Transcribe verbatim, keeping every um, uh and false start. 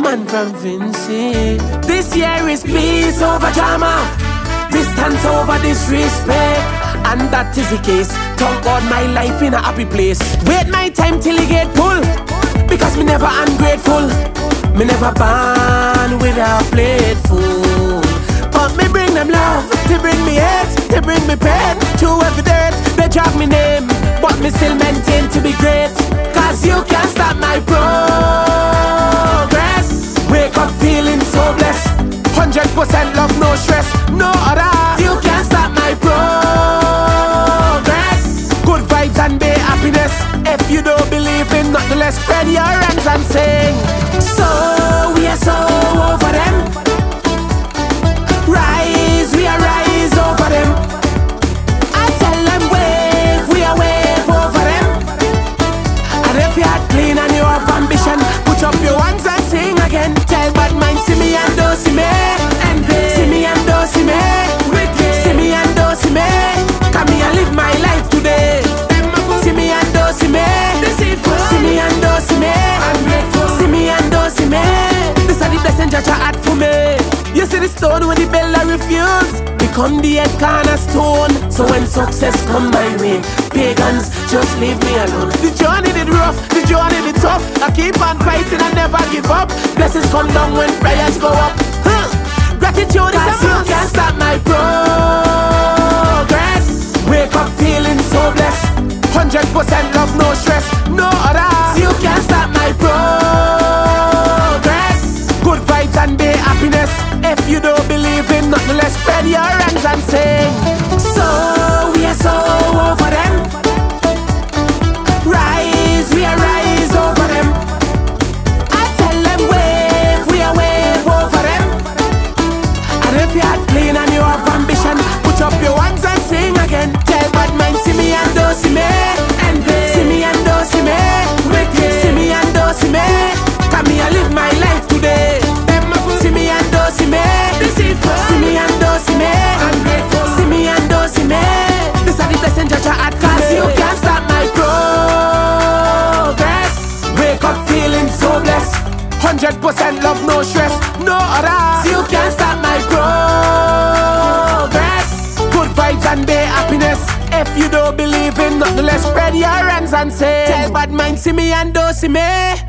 man from Vincent. This year is peace over drama, distance over disrespect, and that is the case. Thank God my life in a happy place. Wait my time till it get pull, because me never ungrateful. Me never born with a plate full. But me bring them love, they bring me hate, they bring me pain. Through every dirt, they drag me name, but me still maintain to be great. Cause you can't stop my progress. Wake up feeling so blessed, one hundred percent love, no stress, no other. You can't stop my progress. Good vibes and be happiness. If you don't believe in nothing less, spread your hands and sing. So we are so over them. Rise, we are rise over them. I tell them wave, we are wave over them. And if you are clean and you have ambition, put up your hands and sing again. Tell bad mind, see me and don't see me. And see me and don't see me. See me and don't see me. Come here and live my life today. See me and don't see me. See me and don't see me. See me and don't see me. This is the blessing Jah had for me. You see the stone when the bella refuse, become the head cornerstone. So when success come my way, pagans, just leave me alone. The journey did rough, the journey did tough. I keep on fighting and never give up. Blessings come down when prayers go up. Huh. Gratitude is a must. You can't stop my progress. Wake up feeling so blessed, one hundred percent love, no stress, no other. You can't stop my progress. Good vibes and be happiness. If you don't believe in nothing less, spread your hands and sing. So we are so over them. Rise, we are rise over them. I tell them wave, we are wave over them. And if you are clean and you have ambition, put up your hands and sing again. Tell bad mind, see me and don't see me. And see me and don't see me. See me and don't see me. Come here and live my life today. See me and don't see me. See me and don't see me. See me and don't see me. This is the blessing Jah had. Cause you can't stop my progress. Wake up feeling so blessed, one hundred percent love, no stress, no other. You can't stop my progress. Good vibes and be happiness. If you don't believe in nothing less, spread your hands and say, tell bad mind, see me and don't see me.